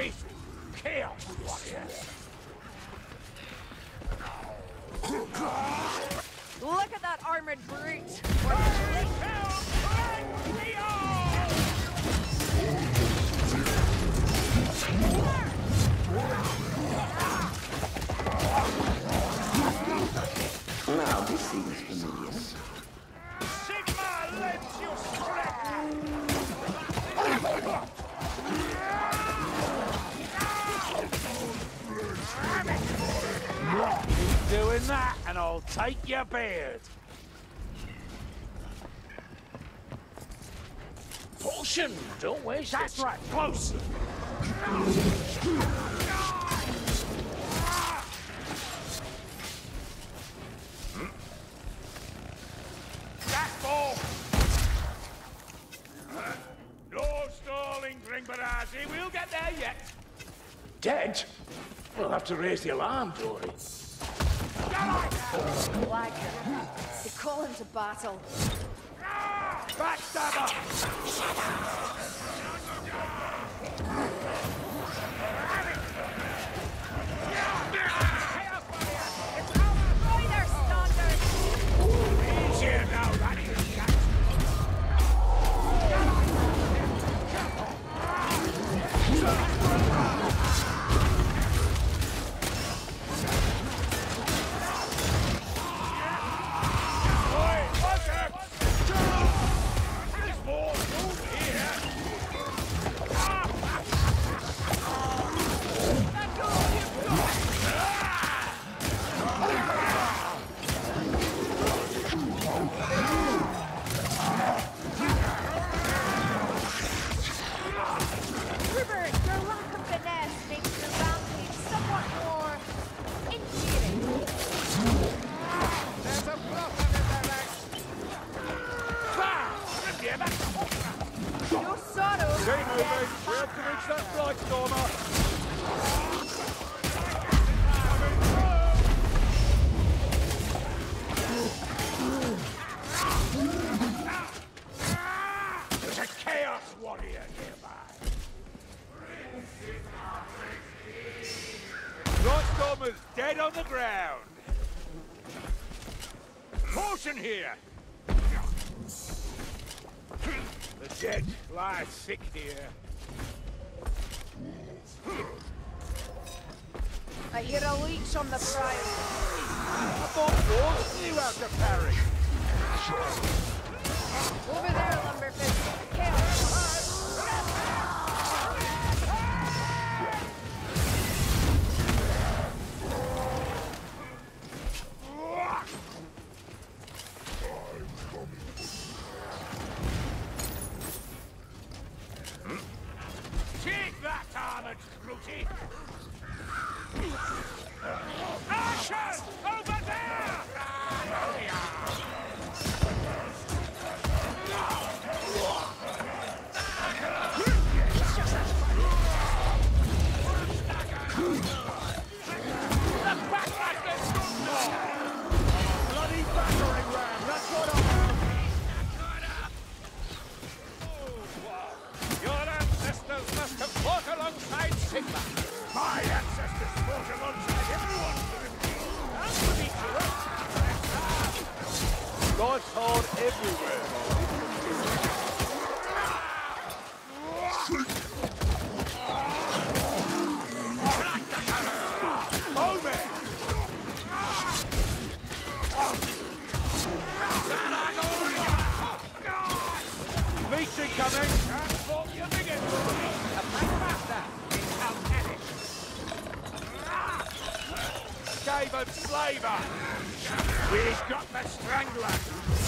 face chaos warriors. Look at that armored brute! Now this seems familiar. Sigma Lentius Keep doing that and I'll take your beard. Caution! Don't waste it. That's right, close! No stalling, Gringbarazzi. We'll get there yet. Dead? We'll have to raise the alarm, Dory. Blacker. They call him to battle. Backstabber! Join their standards! Easier now, Randy. There's a chaos warrior nearby. Froststormer's dead on the ground. Caution here. The dead lie sick here. I hear a leech on the prize. I thought yours knew how to parry. Over there, Lumberfist. Chaos. Take that, armored Scrooty! Archers! Over there! The backlash is bloody battering ram! That's what Your ancestors must have fought alongside Sigma. My ancestors fought alongside everyone for the and with each other. God's hard everywhere. Leech incoming! Transport your biggest! A Packmaster in Calcanic! Skaven Slaver! We've got the Strangler!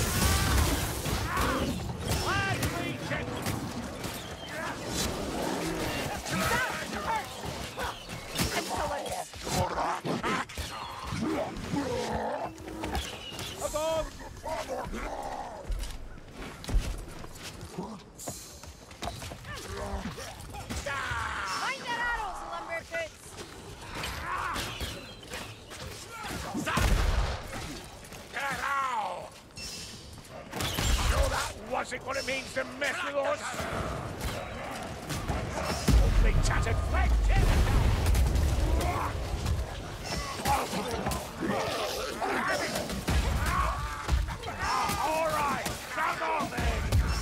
Wide Legion! Above! Mind their arrows, Lumberfist! No, that wasn't what it means to mess with us! Only tattered flag! All right, come on then!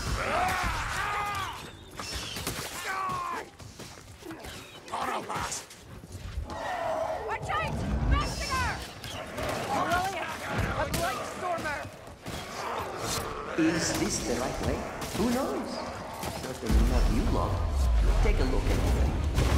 Watch out! Messenger! Aurelius, a Blightstormer! Is this the right way? Who knows? Certainly not you lot. Take a look anyway.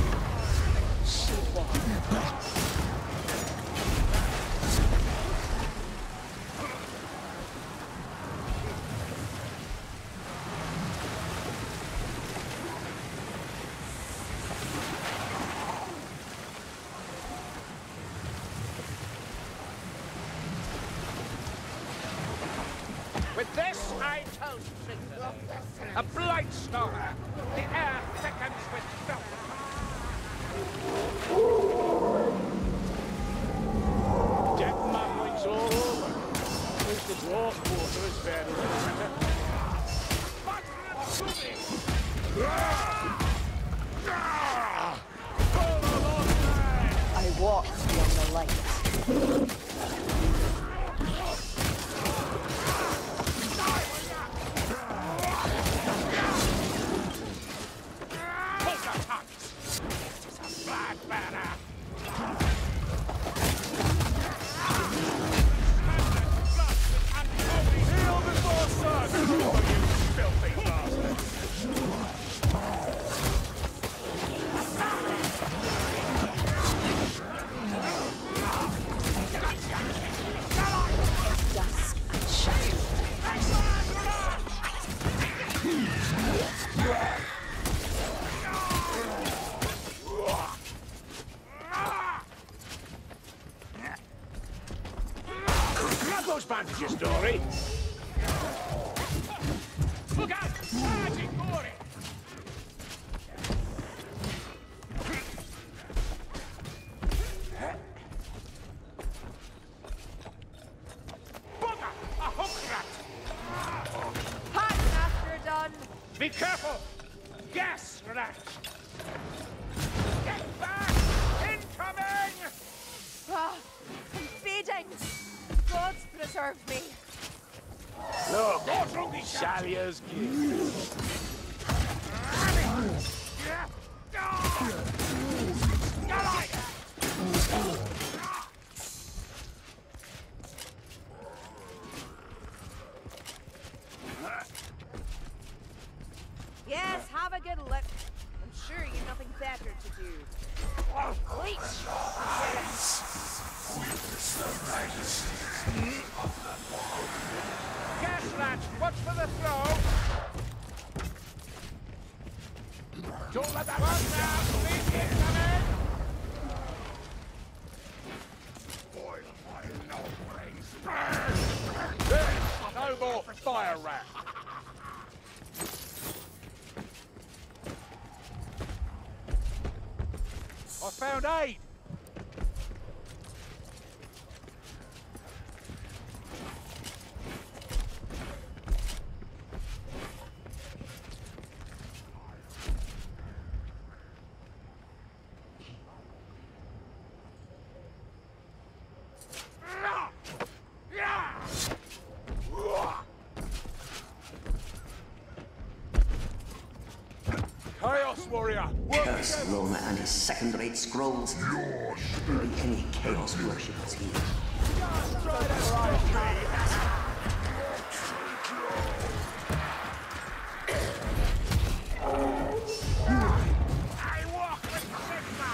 With this, I toast Victor. A Blightstormer. The air thickens with filth. Dead mumblings all over. At least the dwarf quarter is fairly better. I walk beyond the light. Those bandages, Dory. Look out! Magic Dory! Bugger! A hook rat! Hot after done! Be careful! Gas rat! Get back! Incoming! Ah, I'm fading! Gods preserve me! Look, Shalia's gift. Yes, have a good look. I'm sure you've nothing better to do. Leech! Gas rat, watch for the throw. Don't let that one down. Please get coming. There, no more fire rat. I found aid. Chaos Warrior! Curse Roma and his second-rate scrolls. Shouldn't be any chaos worshippers here. I walk with Sigma!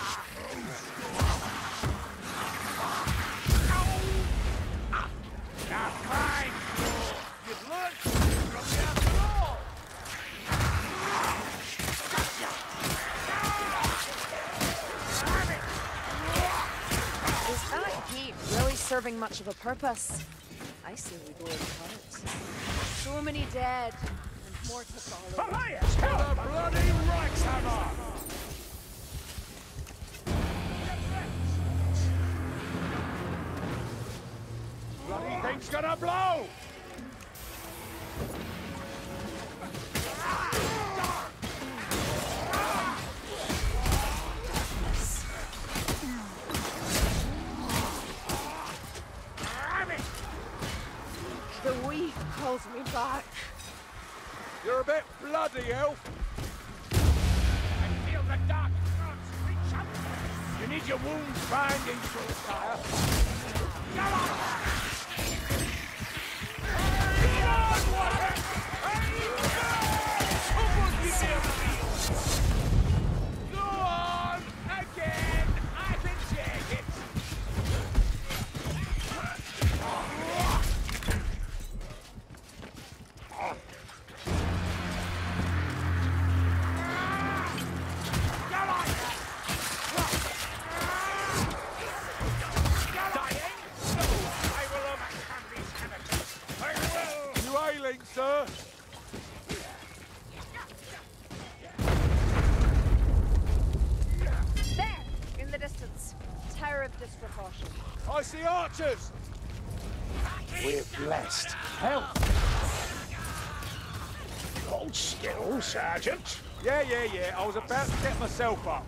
Now fine! You've learned from the after all! Is that heat really serving much of a purpose? I say we blow it apart. So many dead, and more to follow. Elias, to the bloody Reichshammer! Bloody thing's gonna blow! holds me back. You're a bit bloody, elf. I feel the dark gods reach out. You need your wounds binding, sire. Come on! Come on, water! Go on! Again! I can take it! Sir? There! In the distance. Tower of Disproportion. I see archers! We're blessed. Help! Hold still, Sergeant. Yeah. I was about to get myself up.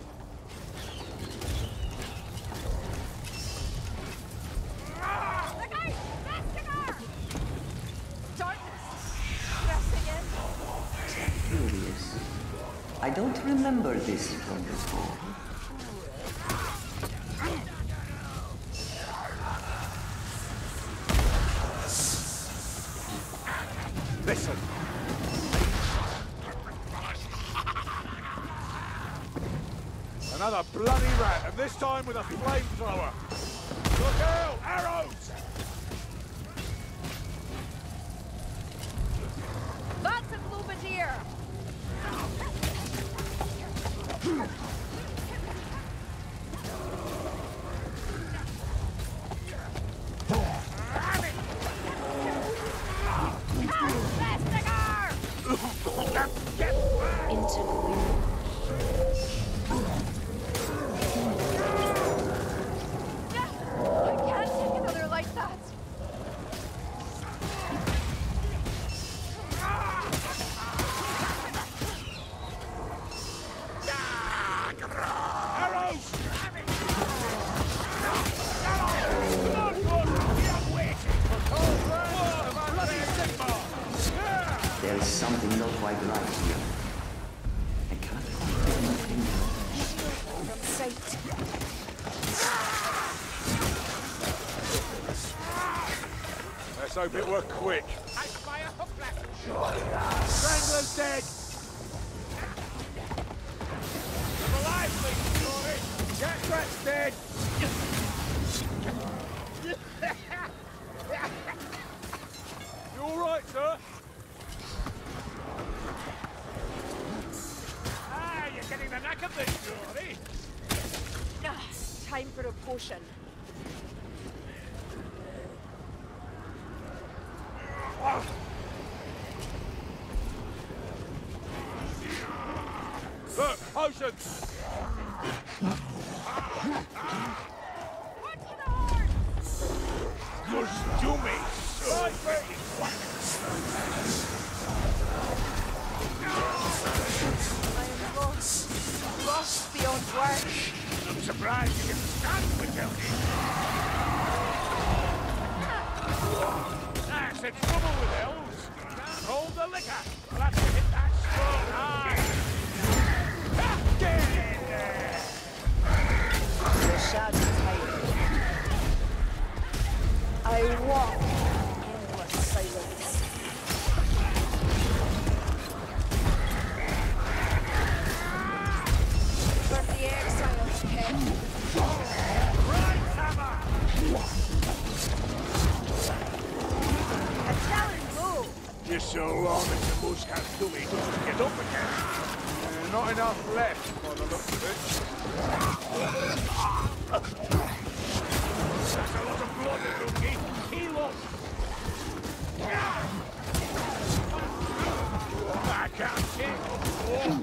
Curious. I don't remember this from before. Listen. Another bloody rat, and this time with a flamethrower. Look out! Arrows! That's a Globadier! Into gloom. I can't take another like that. Arrows! There's something not quite right here. I can't quite get my finger. From sight. Let's hope it were quick. I fire for flash. Strangler's dead. I'm alive, please, Jory. Jack Rat's dead. You all right, sir? You're getting the knack of this, Jory. Time for a potion. Look, potion! Just do me! Right, I am lost. Lost beyond words. I'm surprised you can stand without it. That's the trouble with elves. Can't hold the liquor. I'll have to hit that strong hard. Get in there! The shadows hide. I walk in endless silence. But the exiles came. Right, hammer! A telling blow. You're so long that the moose can't do me. Just get up again. Not enough left, by the looks of it. That's a lot of blood, Rookie. Heal up. I can't kick.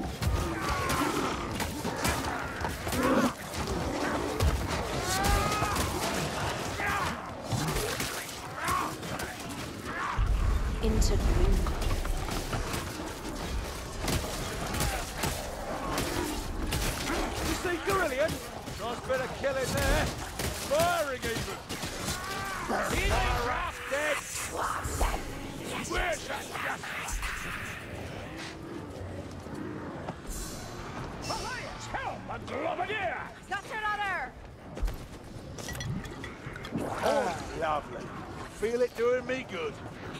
Into gloom. You see Gorillion? Nice bit of killing there. Firing even. He's half dead. Where's that just? Elias, help! I'm Globadier! Got your ladder! Oh, lovely. Feel it doing me good.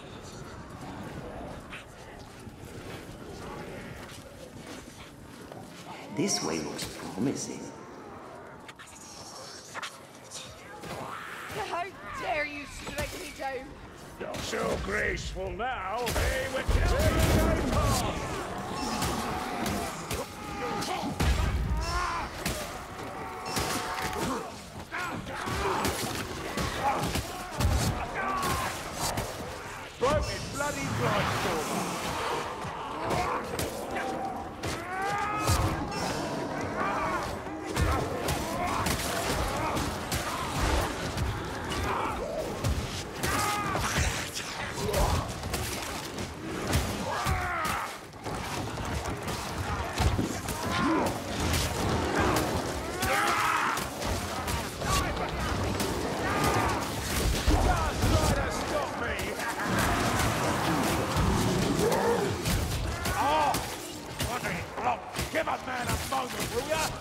This way looks promising. How dare you strike me down? You're so graceful now, they would kill you. Broken bloody Blightstormer. Give a man a moment, will ya?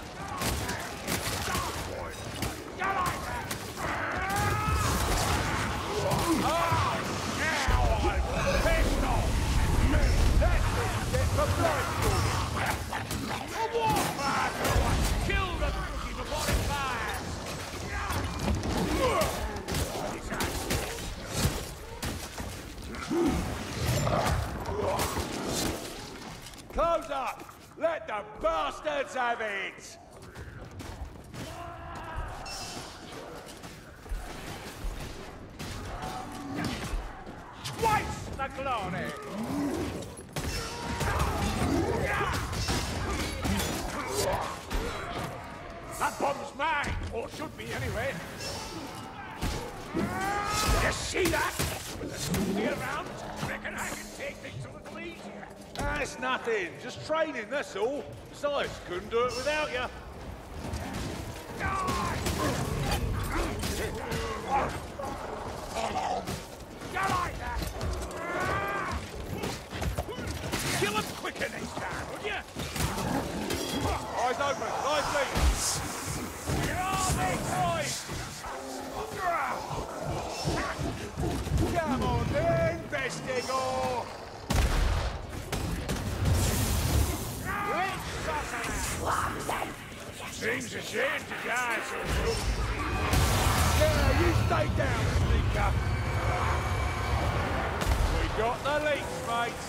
Now I'm pissed off! That's it for Blightstormer! A warfighter! Kill the cookie before it fires! Close up! Let the bastards have it! Twice the glory! That bomb's mine, or should be anyway. You see that? With a scoopy around, reckon I can take things a little easier. That's nothing. Just training, that's all. Besides, couldn't do it without you. You like that? Kill him quicker next time, would you? Eyes open, lively! You're all big boys! Come on then, Vestigo! Seems a shame to die so soon. Yeah, you stay down, sneaker! We got the leaks, mates!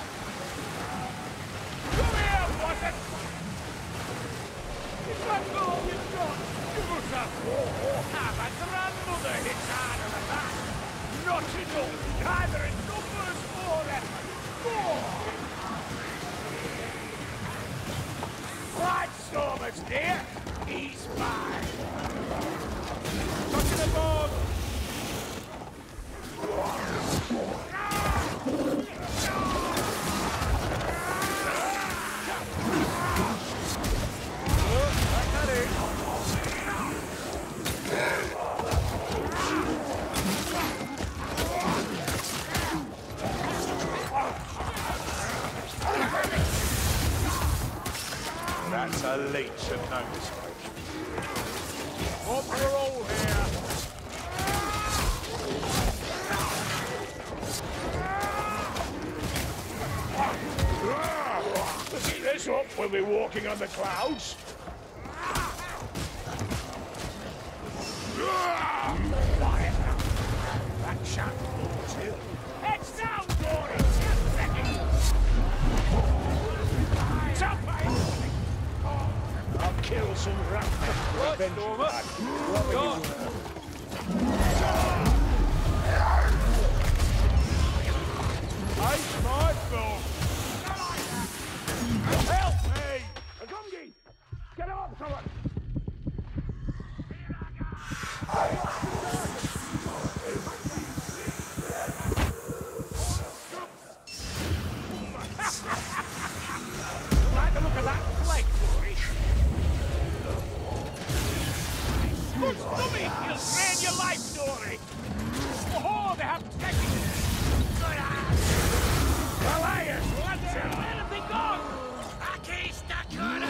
Come here, Watson! Is that all you've got? Give us a war! Have a grandmother hits harder than that! Not enough, either in numbers or effort! More! Blightstormer's dear, he's mine! Touching the bomb! That's a leech of no mistake. What for all here? Keep this up, we'll be walking on the clouds. That chap holds hill. Heads down, Dory! I'll kill some rat for revenge. Go! Ice my phone! Help me! Agungi! Get him up, someone! Like the look of that flake, Dory. Good stomach! You'll drain your life, Dory! Oh, they have taken it! Elias, let's let him be gone! Aki Stakura!